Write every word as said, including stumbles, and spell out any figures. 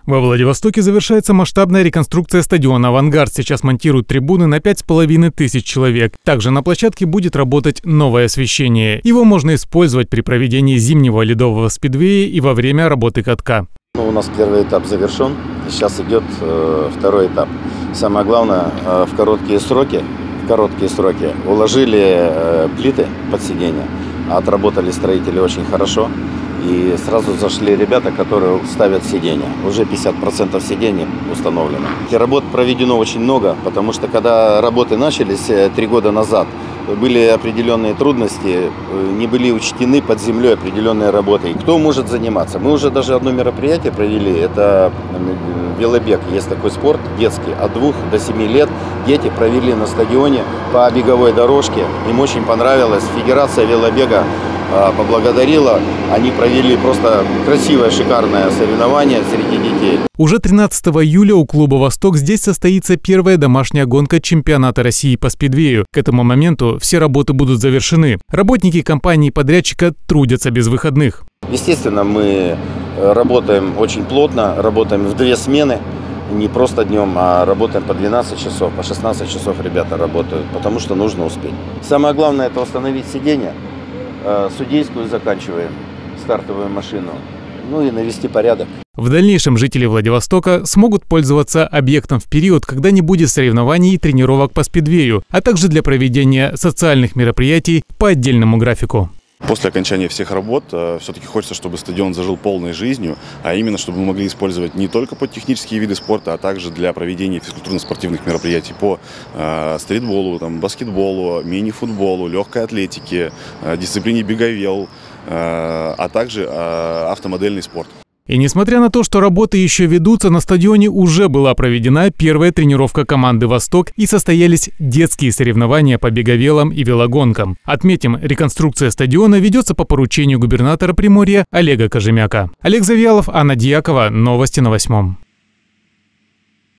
Во Владивостоке завершается масштабная реконструкция стадиона «Авангард». Сейчас монтируют трибуны на пять с половиной тысяч человек. Также на площадке будет работать новое освещение. Его можно использовать при проведении зимнего ледового спидвея и во время работы катка. У нас первый этап завершен, сейчас идет э, второй этап. Самое главное, э, в короткие сроки, в короткие сроки уложили э, плиты под сиденье, отработали строители очень хорошо. И сразу зашли ребята, которые ставят сиденья. Уже пятьдесят процентов сидений установлено. И работ проведено очень много, потому что когда работы начались три года назад, были определенные трудности, не были учтены под землей определенные работы. Кто может заниматься? Мы уже даже одно мероприятие провели, это велобег. Есть такой спорт детский, от двух до семи лет. Дети провели на стадионе по беговой дорожке. Им очень понравилось. Федерация велобега поблагодарила. Они провели просто красивое, шикарное соревнование среди детей. Уже тринадцатого июля у клуба «Восток» здесь состоится первая домашняя гонка чемпионата России по спидвею. К этому моменту все работы будут завершены. Работники компании-подрядчика трудятся без выходных. Естественно, мы работаем очень плотно, работаем в две смены. Не просто днем, а работаем по двенадцать часов, по шестнадцать часов ребята работают, потому что нужно успеть. Самое главное – это установить сиденье. Судейскую заканчиваем, стартовую машину, ну и навести порядок. В дальнейшем жители Владивостока смогут пользоваться объектом в период, когда не будет соревнований и тренировок по спидвею, а также для проведения социальных мероприятий по отдельному графику. После окончания всех работ все-таки хочется, чтобы стадион зажил полной жизнью, а именно, чтобы мы могли использовать не только под технические виды спорта, а также для проведения физкультурно-спортивных мероприятий по э, стритболу, там, баскетболу, мини-футболу, легкой атлетике, э, дисциплине беговел, э, а также э, автомодельный спорт. И несмотря на то, что работы еще ведутся, на стадионе уже была проведена первая тренировка команды «Восток» и состоялись детские соревнования по беговелам и велогонкам. Отметим, реконструкция стадиона ведется по поручению губернатора Приморья Олега Кожемяка. Олег Завьялов, Анна Дьякова. Новости на восьмом.